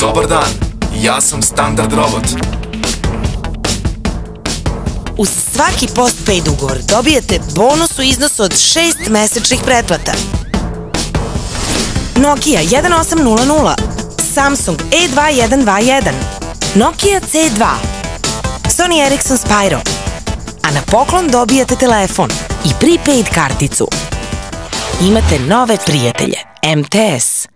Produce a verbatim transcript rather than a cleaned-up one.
Dobar dan, ja sam Standard Robot. Uz svaki postpaid ugovor dobijete bonus u iznosu od šest mesečnih pretplata. Nokia jedan osam nula nula, Samsung E dva jedan dva jedan, Nokia C dva, Sony Ericsson Spyro, a na poklon dobijate telefon i prepaid karticu. Imate nove prijatelje, M T S.